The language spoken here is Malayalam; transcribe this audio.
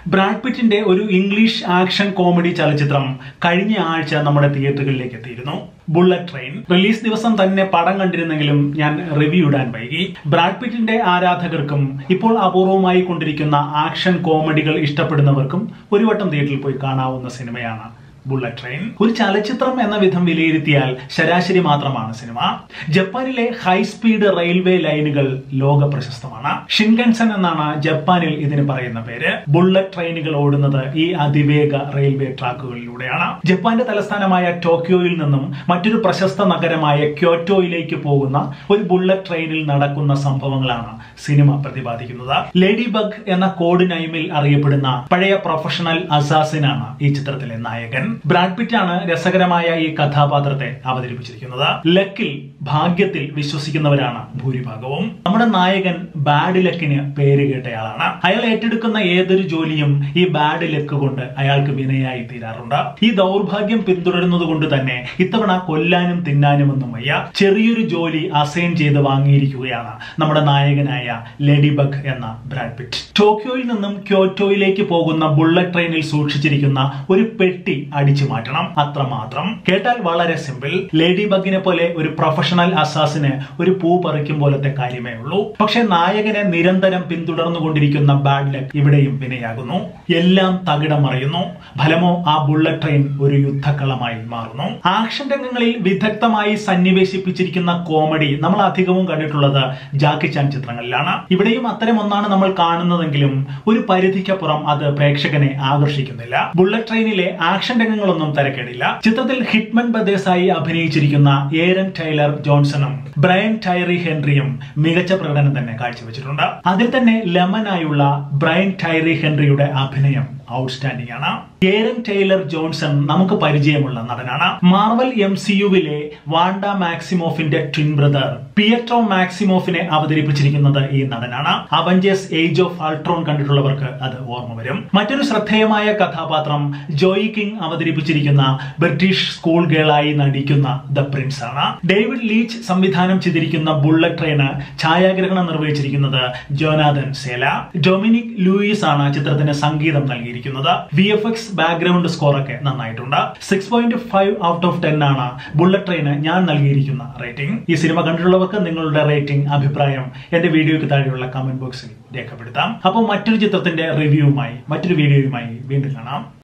ബ്രാഡ് പിറ്റിന്റെ ഒരു ഇംഗ്ലീഷ് ആക്ഷൻ കോമഡി ചലച്ചിത്രം കഴിഞ്ഞ ആഴ്ച നമ്മുടെ തിയേറ്ററുകളിലേക്ക് എത്തിയിരുന്നു. ബുള്ളറ്റ് ട്രെയിൻ റിലീസ് ദിവസം തന്നെ പടം കണ്ടിരുന്നെങ്കിലും ഞാൻ റിവ്യൂ ഇടാൻ വൈകി. ബ്രാഡ് പിറ്റിന്റെ ആരാധകർക്കും ഇപ്പോൾ അപൂർവമായി കൊണ്ടിരിക്കുന്ന ആക്ഷൻ കോമഡികൾ ഇഷ്ടപ്പെടുന്നവർക്കും ഒരു വട്ടം തിയേറ്ററിൽ പോയി കാണാവുന്ന സിനിമയാണ് ബുള്ളറ്റ് ട്രെയിൻ. ഒരു ചലച്ചിത്രം എന്ന വിധം വിലയിരുത്തിയാൽ ശരാശരി മാത്രമാണ് സിനിമ. ജപ്പാനിലെ ഹൈസ്പീഡ് റെയിൽവേ ലൈനുകൾ ലോക പ്രശസ്തമാണ്. ഷിൻകൻസൻ എന്നാണ് ജപ്പാനിൽ ഇതിന് പറയുന്ന പേര്. ബുള്ളറ്റ് ട്രെയിനുകൾ ഓടുന്നത് ഈ അതിവേഗ റെയിൽവേ ട്രാക്കുകളിലൂടെയാണ്. ജപ്പാന്റെ തലസ്ഥാനമായ ടോക്കിയോയിൽ നിന്നും മറ്റൊരു പ്രശസ്ത നഗരമായ ക്യോറ്റോയിലേക്ക് പോകുന്ന ഒരു ബുള്ളറ്റ് ട്രെയിനിൽ നടക്കുന്ന സംഭവങ്ങളാണ് സിനിമ പ്രതിപാദിക്കുന്നത്. ലേഡി ബഗ് എന്ന കോഡ് നൈമിൽ അറിയപ്പെടുന്ന പഴയ പ്രൊഫഷണൽ അസാസിനാണ് ഈ ചിത്രത്തിലെ നായകൻ. ബ്രാഡ് പിറ്റാണ് രസകരമായ ഈ കഥാപാത്രത്തെ അവതരിപ്പിച്ചിരിക്കുന്നത്. ലക്കിൽ, ഭാഗ്യത്തിൽ വിശ്വസിക്കുന്നവരാണ് ഭൂരിഭാഗവും. നമ്മുടെ നായകൻ ബാഡ് ലക്കിന് പേര് കേട്ടയാളാണ്. അയാൾ ഏറ്റെടുക്കുന്ന ഏതൊരു ജോലിയും ഈ ബാഡ് ലക്ക് കൊണ്ട് അയാൾക്ക് വിനയായി തീരാറുണ്ട്. ഈ ദൗർഭാഗ്യം പിന്തുടരുന്നത് കൊണ്ട് തന്നെ ഇത്തവണ കൊല്ലാനും തിന്നാനും ഒന്നും വയ്യ. ചെറിയൊരു ജോലി അസൈൻ ചെയ്ത് വാങ്ങിയിരിക്കുകയാണ് നമ്മുടെ നായകനായ ലേഡി ബഗ് എന്ന ബ്രാഡ് പിറ്റ്. ടോക്കിയോയിൽ നിന്നും ക്യോറ്റോയിലേക്ക് പോകുന്ന ബുള്ളറ്റ് ട്രെയിനിൽ സൂക്ഷിച്ചിരിക്കുന്ന ഒരു പെട്ടി അടിച്ചു മാറ്റണം, അത്രമാത്രം. കേട്ടാൽ വളരെ സിമ്പിൾ. ലേഡി ബഗിനെ പോലെ ഒരു പ്രൊഫഷണൽ അസാസിന് ഒരു പൂ പറിക്കും പോലത്തെ കാര്യമേ ഉള്ളൂ. പക്ഷെ നായകനെ നിരന്തരം പിന്തുടർന്നുകൊണ്ടിരിക്കുന്ന ബാഡ് ലക്ക് ഇവിടെയും വിനയാകുന്നു. എല്ലാം തകിടം മറിയുന്നു. ഫലമോ ആ ബുള്ളറ്റ് ട്രെയിൻ ഒരു യുദ്ധക്കളമായി മാറുന്നു. ആക്ഷൻ രംഗങ്ങളിൽ വിദഗ്ധമായി സന്നിവേശിപ്പിച്ചിരിക്കുന്ന കോമഡി നമ്മൾ അധികവും കണ്ടിട്ടുള്ളത് ജാക്കി ചാൻ ചിത്രങ്ങളിലാണ്. ഇവിടെയും അത്തരം ഒന്നാണ് നമ്മൾ കാണുന്നതെങ്കിലും ഒരു പരിധിക്കപ്പുറം അത് പ്രേക്ഷകനെ ആകർഷിക്കുന്നില്ല. ബുള്ളറ്റ് ട്രെയിനിലെ ആക്ഷൻ രംഗങ്ങളൊന്നും തരക്കേടില്ല. ചിത്രത്തിൽ ഹിറ്റ്മൻ ബ്രദേഴ്സായി അഭിനയിച്ചിരിക്കുന്ന ഏരൻ ടൈലർ ജോൺസണും ബ്രയൻ ടൈറി ഹെൻറിയും മികച്ച പ്രകടനം തന്നെ കാഴ്ചവെച്ചിട്ടുണ്ട്. അതിൽ തന്നെ ലെമനായുള്ള ബ്രയൻ ടൈറി ഹെൻറിയുടെ അഭിനയം ഔട്ട്സ്റ്റാൻഡിംഗ് ആണ്. ഏരൻ ടൈലർ ജോൺസൺ നമുക്ക് പരിചയമുള്ള നടനാണ്. മാർവൽ MCUവിലെ വാണ്ട മാക്സിമോഫിന്റെ ട്വിൻ ബ്രദർ പിയട്രോ മാക്സിമോഫിനെ അവതരിപ്പിച്ചിരിക്കുന്നത് ഈ നടനാണ്. അവഞ്ചേഴ്സ് ഏജ് ഓഫ് അൾട്രോൺ കണ്ടിട്ടുള്ളവർക്ക് അത് ഓർമ്മ വരും. മറ്റൊരു ശ്രദ്ധേയമായ കഥാപാത്രം ജോയി കിങ് അവതരിപ്പിച്ചിരിക്കുന്ന ബ്രിട്ടീഷ് സ്കൂൾ ഗേളായി നടിക്കുന്ന ദ പ്രിൻസ് ആണ്. ഡേവിഡ് ലീച്ച് സംവിധാനം ചെയ്തിരിക്കുന്ന ബുള്ളറ്റ് ട്രെയിന് ഛായാഗ്രഹണം നിർവഹിച്ചിരിക്കുന്നത് ജോനാഥൻ സേല. ഡൊമിനിക് ലൂയിസ് ആണ് ചിത്രത്തിന് സംഗീതം നൽകിയിരിക്കുന്നത്. VFX ബാക്ക്ഗ്രൗണ്ട് സ്കോർ ഒക്കെ നന്നായിട്ടുണ്ട്. 6.5 ഔട്ട് ഓഫ് 10 ആണ് ബുള്ളറ്റ് ട്രെയിന് ഞാൻ നൽകിയിരിക്കുന്ന റേറ്റിംഗ്. ഈ സിനിമ കണ്ടിട്ടുള്ളവർക്ക് നിങ്ങളുടെ റേറ്റിംഗ്, അഭിപ്രായം എന്റെ വീഡിയോയ്ക്ക് താഴെയുള്ള കമന്റ് ബോക്സിൽ രേഖപ്പെടുത്താം. അപ്പോൾ മറ്റൊരു ചിത്രത്തിന്റെ റിവ്യൂവുമായി, മറ്റൊരു വീഡിയോയുമായി വീണ്ടും കാണാം.